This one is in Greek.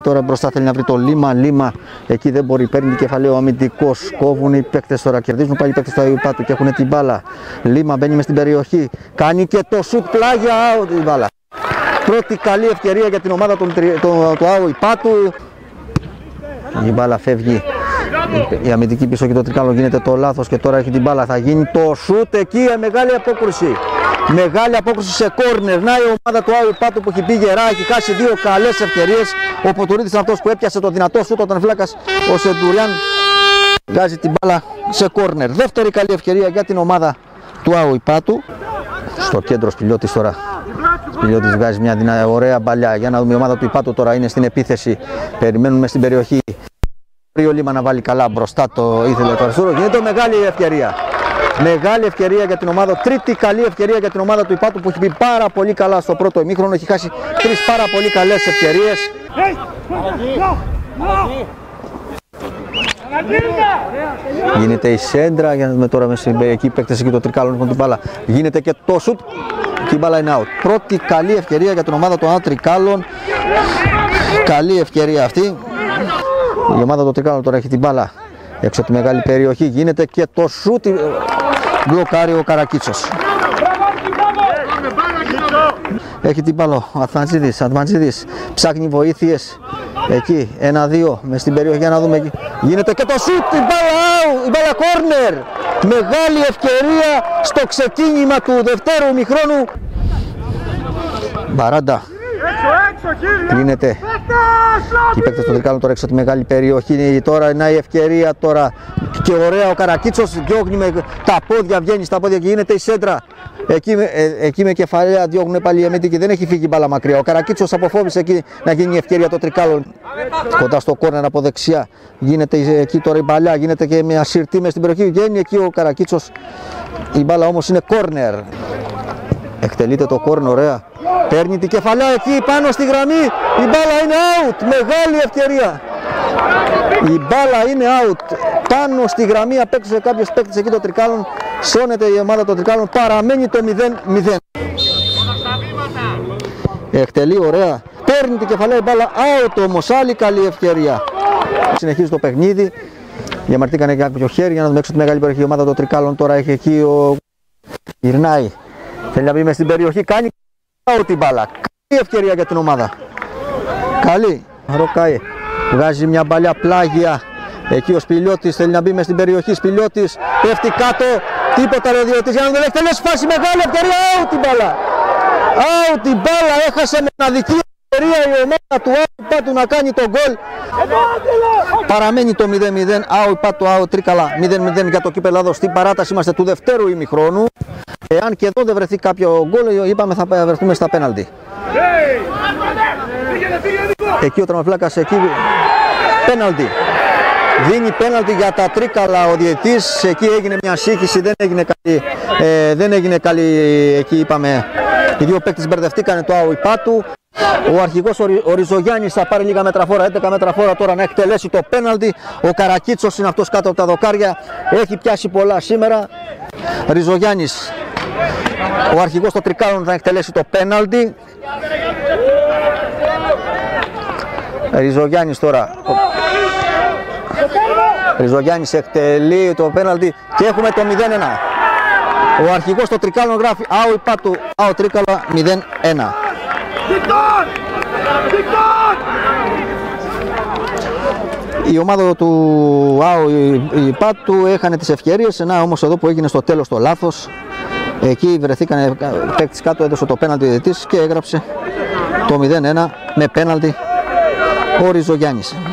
τώρα μπροστά, θέλει να βρει το Λίμα. Λίμα εκεί δεν μπορεί, παίρνει κεφαλαίο αμυντικός. Κόβουν οι παίκτες τώρα, κερδίζουν πάλι οι παίκτες του Άου Ηπάτου και έχουν την μπάλα. Λίμα μπαίνει μες στην περιοχή, κάνει και το σουτ, πλάγια, out η μπάλα. Πρώτη καλή ευκαιρία για την ομάδα του Άου Ηπάτου. Η μπάλα φεύγει. Η αμυντική πίσω και το τρικάλο γίνεται το λάθος και τώρα έχει την μπάλα. Θα γίνει το σουτ εκεί, μεγάλη απόκρουση. Μεγάλη απόκρουση σε κόρνερ. Να η ομάδα του Άου Ηπάτου που έχει πει γερά, έχει χάσει δύο καλές ευκαιρίες. Ο Ποτουρίδης είναι αυτός που έπιασε το δυνατό σουτ όταν φλάκας ο Σεντουριάν βγάζει την μπάλα σε κόρνερ. Δεύτερη καλή ευκαιρία για την ομάδα του Άου Ηπάτου. Στο κέντρο Σπηλιώτης τώρα. Σπηλιώτης βγάζει μια ωραία μπαλιά. Για να δούμε, η ομάδα του Ηπάτου τώρα είναι στην επίθεση. Περιμένουμε στην περιοχή. Ο Λίμα να βάλει καλά μπροστά, το ήθελε το αριστερό. Γίνεται μεγάλη ευκαιρία. Μεγάλη ευκαιρία για την ομάδα. Τρίτη καλή ευκαιρία για την ομάδα του Ηπάτου που έχει πει πάρα πολύ καλά στο πρώτο ημίχρονο. Έχει χάσει τρεις πάρα πολύ καλές ευκαιρίες. Γίνεται η σέντρα. Για να δούμε τώρα εκεί οι παίκτες εκεί το τρικάλο έχουν την μπάλα. Γίνεται και το σουτ. Και η μπάλα είναι out. Πρώτη καλή ευκαιρία για την ομάδα των Τρικάλων. Καλή ευκαιρία αυτή. Η ομάδα των Τρικάλων τώρα έχει την μπάλα έξω από τη μεγάλη περιοχή. Γίνεται και το σούτ. Μπλοκάρει ο Καρακίτσος. Έχει την μπάλα ο Ατμαντζίδης. Ψάχνει βοήθειες. Εκεί 1-2 μες στην περιοχή. Για να δούμε εκεί. Γίνεται και το σούτ. Η μπάλα κόρνερ. Μεγάλη ευκαιρία στο ξεκίνημα του δευτέρου ημιχρόνου. Μπαράντα. Κλείνεται. Και οι παίκτες των Τρικάλων τώρα έξω από τη μεγάλη περιοχή. Τώρα είναι η ευκαιρία τώρα. Και ωραία ο Καρακίτσος διώχνει με τα πόδια, βγαίνει στα πόδια και γίνεται η σέντρα. Εκεί με κεφαλαία διώχνουν πάλι οι αμυντικοί. Δεν έχει φύγει η μπάλα μακριά. Ο Καρακίτσος αποφόβησε εκεί να γίνει η ευκαιρία των Τρικάλων. Κοντά στο κόρνερ από δεξιά. Γίνεται εκεί τώρα η μπαλιά. Γίνεται και μια συρτή μες στην περιοχή. Βγαίνει εκεί ο Καρακίτσος. Η μπάλα όμως είναι κόρνερ. Εκτελείται το κόρνερ, ωραία. Παίρνει την κεφαλιά εκεί πάνω στη γραμμή. Η μπάλα είναι out. Μεγάλη ευκαιρία. Η μπάλα είναι out. Πάνω στη γραμμή απέκτησε κάποιος παίκτης εκεί των Τρικάλων. Σώνεται η ομάδα των Τρικάλων. Παραμένει το 0-0. Εκτελεί ωραία. Παίρνει την κεφαλιά η μπάλα out όμως. Άλλη καλή ευκαιρία. Συνεχίζει το παιχνίδι. Διαμαρτήκανε κάποιο χέρι για να δούμε έξω τη μεγάλη περιοχή. Η ομάδα των Τρικάλων τώρα έχει εκεί ο. Γυρνάει. Θέλει να μπει μες στην περιοχή. Κάνει out την μπάλα. Καλή ευκαιρία για την ομάδα. Καλή. Ροκάει. Βγάζει μια μπαλιά πλάγια. Εκεί ο Σπηλιώτης θέλει να μπει μες στην περιοχή. Σπηλιώτης πέφτει κάτω. Τίποτα ρε διαιτητής. Για να δεν εκτελέσει φάση. Μεγάλη ευκαιρία. Out την μπάλα. Out την μπάλα. Έχασε μοναδική ευκαιρία η ομάδα του Άου Ηπάτου να κάνει τον γκολ. Παραμένει το 0-0. Άου Ηπάτου, Άου Τρίκαλα 0-0 για το κύπελλο εδώ. Στην παράταση είμαστε του δευτέρου ημιχρόνου. Εάν και εδώ δεν βρεθεί κάποιο γκολ, είπαμε θα βρεθούμε στα πέναλτι. Εκεί ο τραυματοφύλακας, εκεί πέναλτι. Δίνει πέναλτι για τα Τρίκαλα ο διαιτητής. Εκεί έγινε μια σύγχυση, δεν έγινε καλή. Εκεί είπαμε, οι δύο παίκτες μπερδευτήκανε το Άου Ηπάτου. Ο αρχηγός ο Ριζογιάννης θα πάρει λίγα μέτρα φόρα, 11 μέτρα φόρα τώρα να εκτελέσει το πέναλτι. Ο Καρακίτσος είναι αυτός κάτω από τα δοκάρια. Έχει πιάσει πολλά σήμερα. Ριζογιάννης, ο αρχηγός των Τρικάλων, θα εκτελέσει το πέναλτι. Ριζογιάννης τώρα. Ριζογιάννης εκτελεί το πέναλτι και έχουμε το 0-1. Ο αρχηγός των Τρικάλων γράφει Άου Ηπάτου, Άου Τρίκαλα 0-1. Η ομάδα του Άου Ηπάτου έχανε τις ευκαιρίες, να όμως εδώ που έγινε στο τέλος το λάθος. Εκεί βρεθήκανε παίκτης κάτω, έδωσε το πέναλτι διαιτητής και έγραψε το 0-1 με πέναλτι ο Ριζογιάννης.